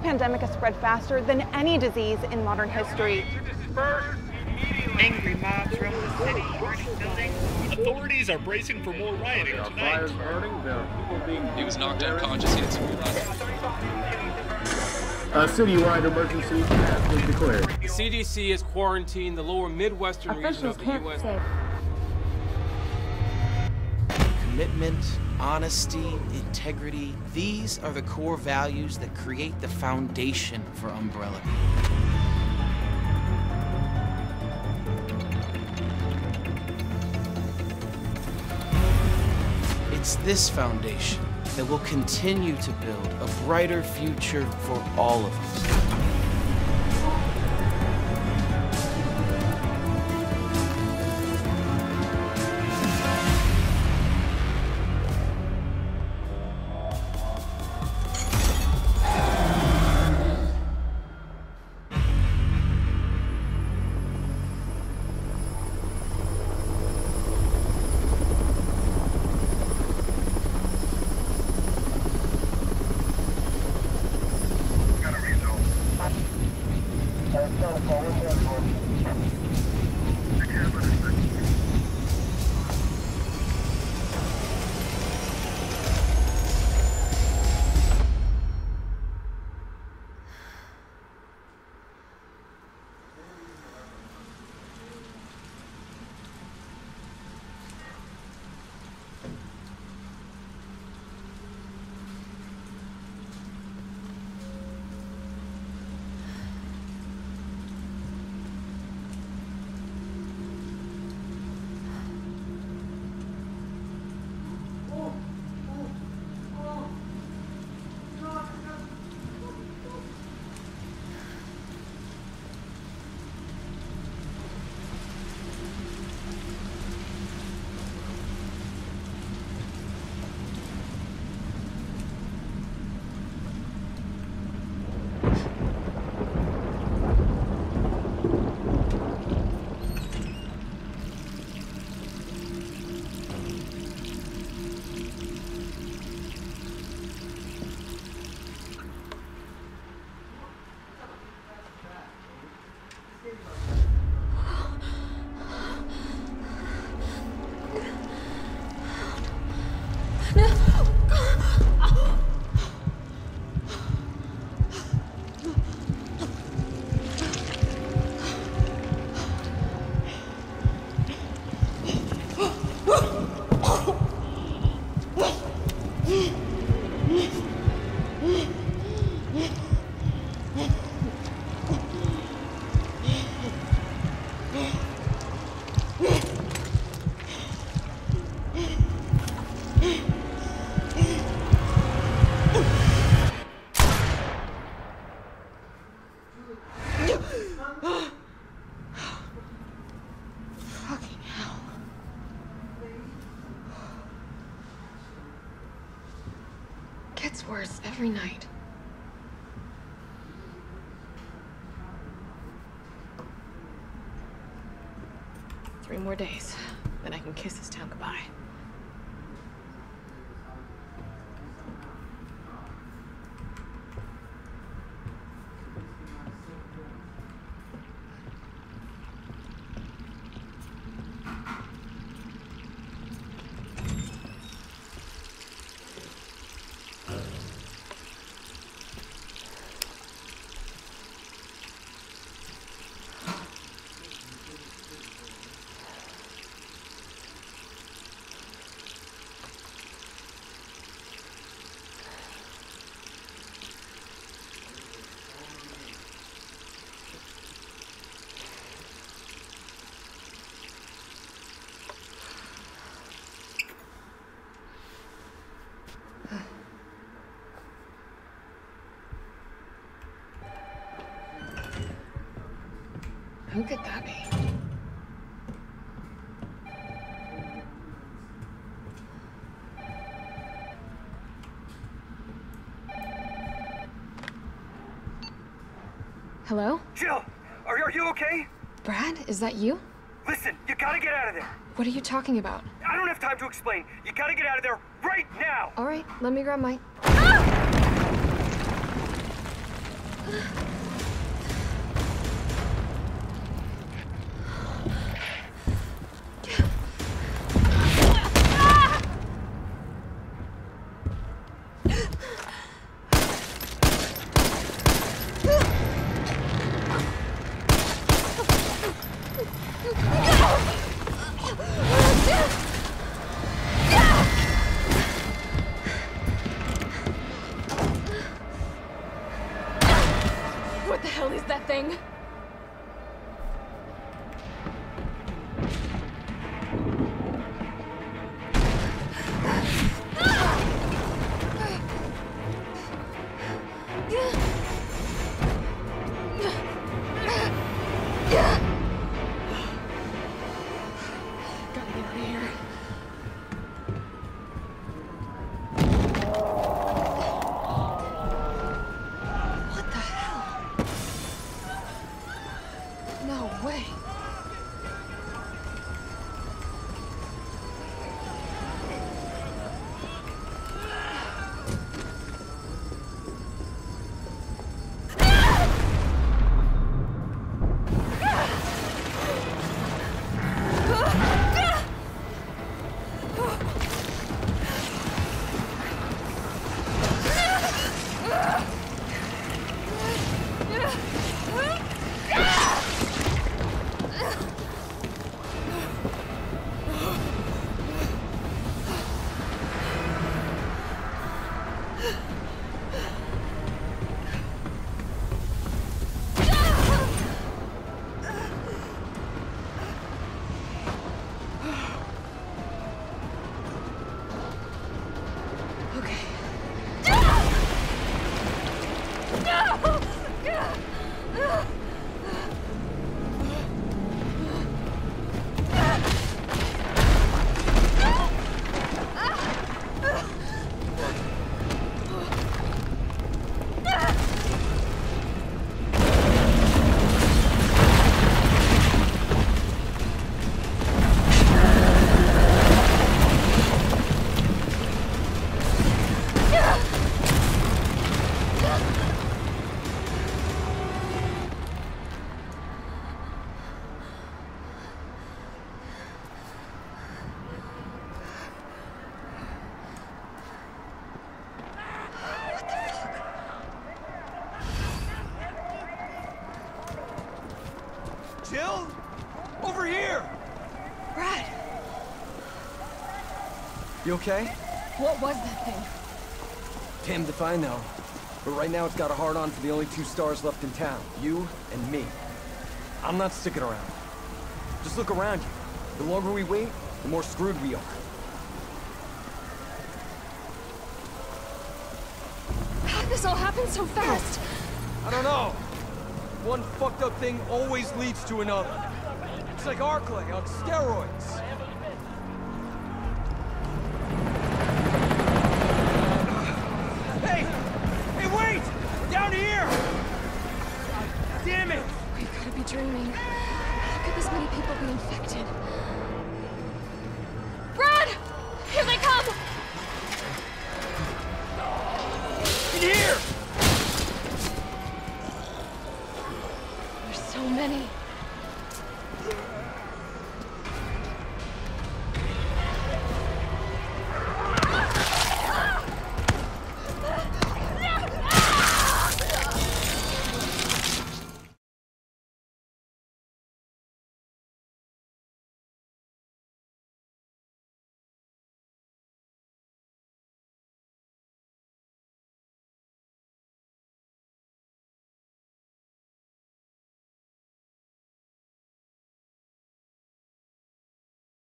pandemic has spread faster than any disease in modern history. Angry mobs roam the city, burning buildings. Authorities are bracing for more rioting tonight. He was knocked unconscious. He had severe A citywide emergency has been declared. The CDC has quarantined the lower Midwestern region of the U.S. Commitment, honesty, integrity, these are the core values that create the foundation for Umbrella. It's this foundation that will continue to build a brighter future for all of us. Fucking hell. Gets worse every night. Three more days, then I can kiss this town goodbye. Who could that be? Hello? Jill, are you okay? Brad, is that you? Listen, you gotta get out of there. What are you talking about? I don't have time to explain. You gotta get out of there right now. All right, let me grab my... What the hell is that thing? Gotta get out of here. What the hell? No way. Jill? Over here! Brad, You okay? what was that thing? Damned if I know. But right now it's got a hard-on for the only 2 stars left in town. You and me. I'm not sticking around. Just look around you. The longer we wait, the more screwed we are. How did this all happen so fast? I don't know. One fucked up thing always leads to another. It's like Arclay on steroids.